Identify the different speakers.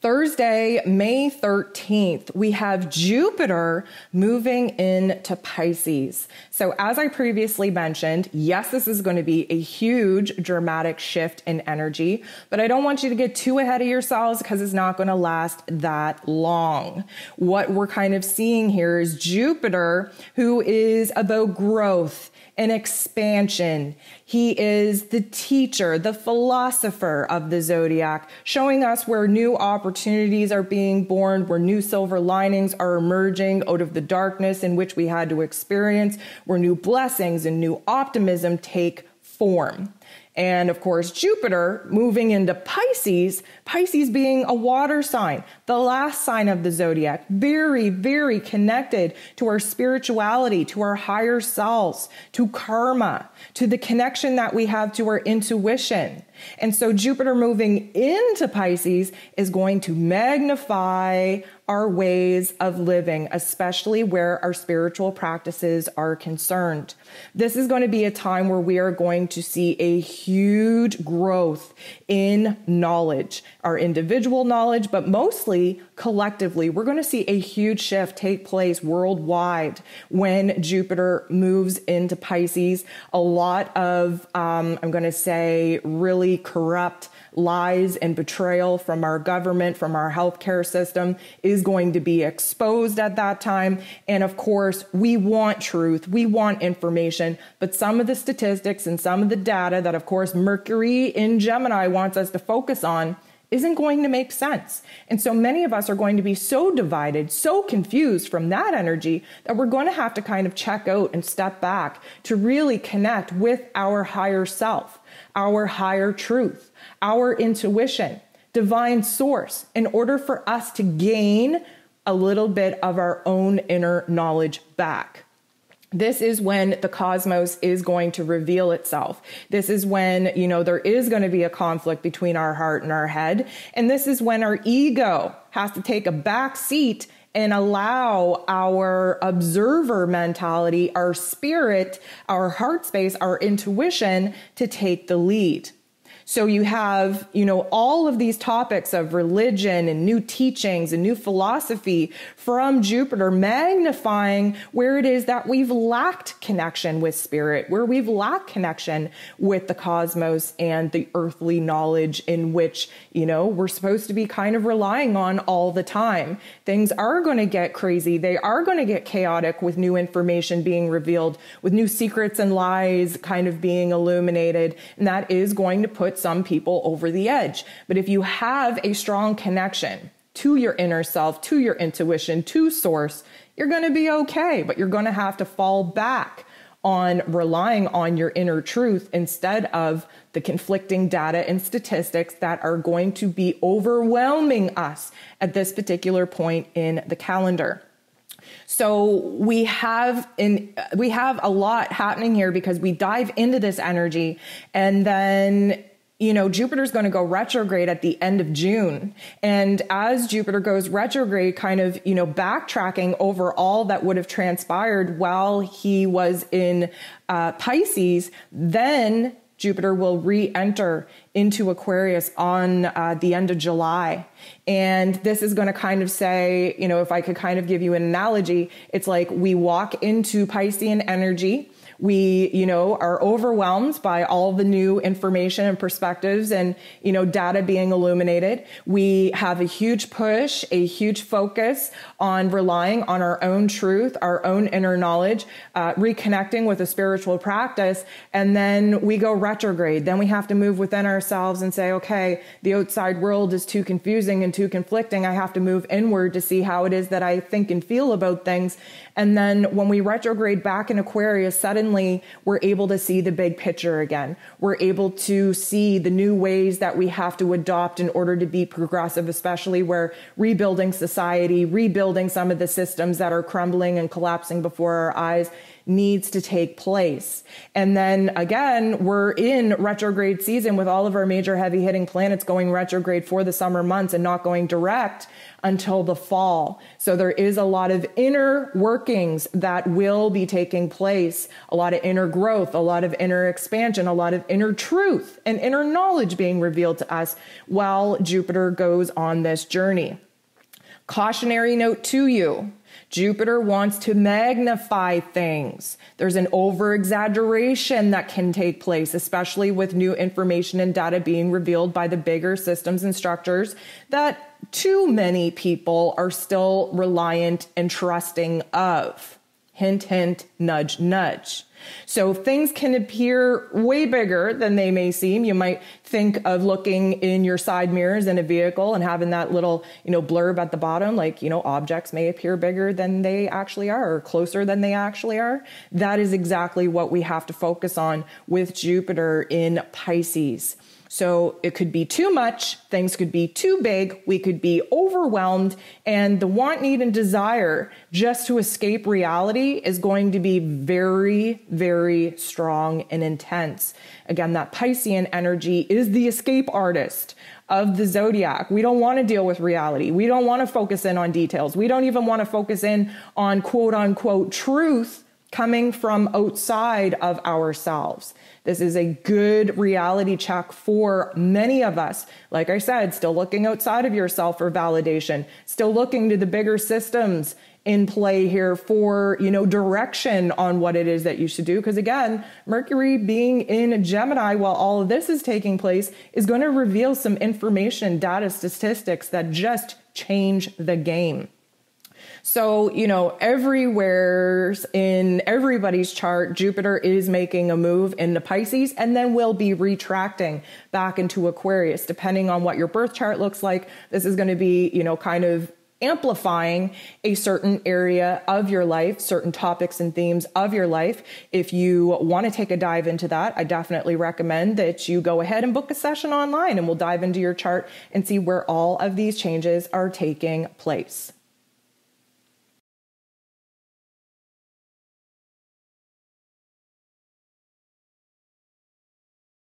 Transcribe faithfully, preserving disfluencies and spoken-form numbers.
Speaker 1: Thursday, May thirteenth, we have Jupiter moving into Pisces. So as I previously mentioned, yes, this is going to be a huge dramatic shift in energy, but I don't want you to get too ahead of yourselves because it's not going to last that long. What we're kind of seeing here is Jupiter, who is about growth and expansion. He is the teacher, the philosopher of the zodiac, showing us where new opportunities are being born, where new silver linings are emerging out of the darkness in which we had to experience, where new blessings and new optimism take form. And of course, Jupiter moving into Pisces, Pisces being a water sign, the last sign of the zodiac, very, very connected to our spirituality, to our higher selves, to karma, to the connection that we have to our intuition. And so Jupiter moving into Pisces is going to magnify our ways of living, especially where our spiritual practices are concerned. This is going to be a time where we are going to see a huge growth in knowledge, our individual knowledge, but mostly collectively. We're going to see a huge shift take place worldwide when Jupiter moves into Pisces. A lot of, um, I'm going to say, really corrupt lies and betrayal from our government, from our healthcare system is going to be exposed at that time. And of course, we want truth, we want information, but some of the statistics and some of the data that, of course, Mercury in Gemini wants us to focus on isn't going to make sense. And so many of us are going to be so divided, so confused from that energy that we're going to have to kind of check out and step back to really connect with our higher self, our higher truth, our intuition, divine source, in order for us to gain a little bit of our own inner knowledge back. This is when the cosmos is going to reveal itself. This is when, you know, there is going to be a conflict between our heart and our head. And this is when our ego has to take a back seat and allow our observer mentality, our spirit, our heart space, our intuition to take the lead. So you have, you know, all of these topics of religion and new teachings and new philosophy from Jupiter magnifying where it is that we've lacked connection with spirit, where we've lacked connection with the cosmos and the earthly knowledge in which, you know, we're supposed to be kind of relying on all the time. Things are going to get crazy. They are going to get chaotic with new information being revealed, with new secrets and lies kind of being illuminated. And that is going to put some people over the edge. But if you have a strong connection to your inner self, to your intuition, to source, you're going to be okay. But you're going to have to fall back on relying on your inner truth instead of the conflicting data and statistics that are going to be overwhelming us at this particular point in the calendar. So we have in we have a lot happening here because we dive into this energy, and then, you know, Jupiter's going to go retrograde at the end of June. And as Jupiter goes retrograde, kind of, you know, backtracking over all that would have transpired while he was in uh, Pisces, then Jupiter will re-enter into Aquarius on uh, the end of July. And this is going to kind of say, you know, if I could kind of give you an analogy, it's like we walk into Piscean energy. We, you know, are overwhelmed by all the new information and perspectives and, you know, data being illuminated. We have a huge push, a huge focus on relying on our own truth, our own inner knowledge, uh, reconnecting with a spiritual practice. And then we go retrograde. Then we have to move within ourselves and say, okay, the outside world is too confusing and too conflicting. I have to move inward to see how it is that I think and feel about things. And then when we retrograde back in Aquarius, suddenly we're able to see the big picture again. We're able to see the new ways that we have to adopt in order to be progressive, especially where rebuilding society, rebuilding some of the systems that are crumbling and collapsing before our eyes needs to take place. And then again, we're in retrograde season with all of our major heavy hitting planets going retrograde for the summer months and not going direct until the fall. So there is a lot of inner workings that will be taking place, a lot of inner growth, a lot of inner expansion, a lot of inner truth and inner knowledge being revealed to us while Jupiter goes on this journey. Cautionary note to you. Jupiter wants to magnify things. There's an over-exaggeration that can take place, especially with new information and data being revealed by the bigger systems and structures that too many people are still reliant and trusting of. Hint, hint, nudge, nudge. So things can appear way bigger than they may seem. You might think of looking in your side mirrors in a vehicle and having that little, you know, blurb at the bottom, like, you know, objects may appear bigger than they actually are or closer than they actually are. That is exactly what we have to focus on with Jupiter in Pisces. So it could be too much, things could be too big, we could be overwhelmed, and the want, need, and desire just to escape reality is going to be very, very strong and intense. Again, that Piscean energy is the escape artist of the zodiac. We don't want to deal with reality. We don't want to focus in on details. We don't even want to focus in on quote unquote truth coming from outside of ourselves. This is a good reality check for many of us. Like I said, still looking outside of yourself for validation, still looking to the bigger systems in play here for, you know, direction on what it is that you should do. Because again, Mercury being in Gemini while all of this is taking place is going to reveal some information, data, statistics that just change the game. So, you know, everywhere in everybody's chart, Jupiter is making a move into Pisces and then will be retracting back into Aquarius, depending on what your birth chart looks like. This is going to be, you know, kind of amplifying a certain area of your life, certain topics and themes of your life. If you want to take a dive into that, I definitely recommend that you go ahead and book a session online and we'll dive into your chart and see where all of these changes are taking place.